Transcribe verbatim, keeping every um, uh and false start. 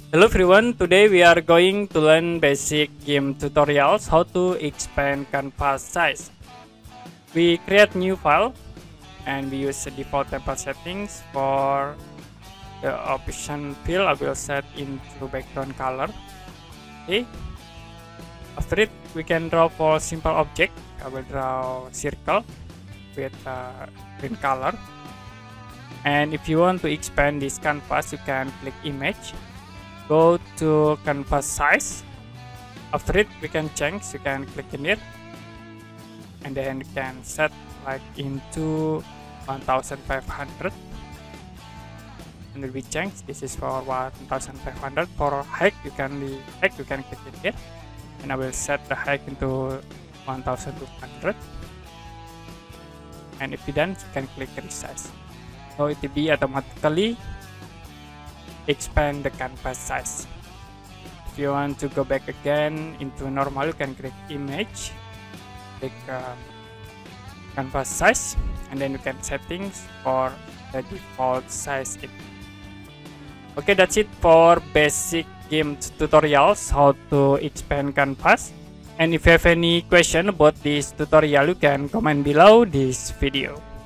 Hello everyone, today we are going to learn basic game tutorials how to expand canvas size. We create new file and we use the default template settings. For the option field I will set into background color. Okay. After it we can draw for simple object. I will draw circle with uh, green color. And if you want to expand this canvas, you can click image. Go to canvas size. After it we can change, you can click in it and then you can set like into one thousand five hundred and then we change. This is for one thousand five hundred. For height you can the height you can click in here and I will set the height into one thousand two hundred, and if you done you can click resize. So it will be automatically expand the canvas size. If you want to go back again into normal, you can click image, click um, canvas size, and then you can settings for the default size. It. Okay, that's it for basic game tutorials how to expand canvas. And if you have any question about this tutorial, you can comment below this video.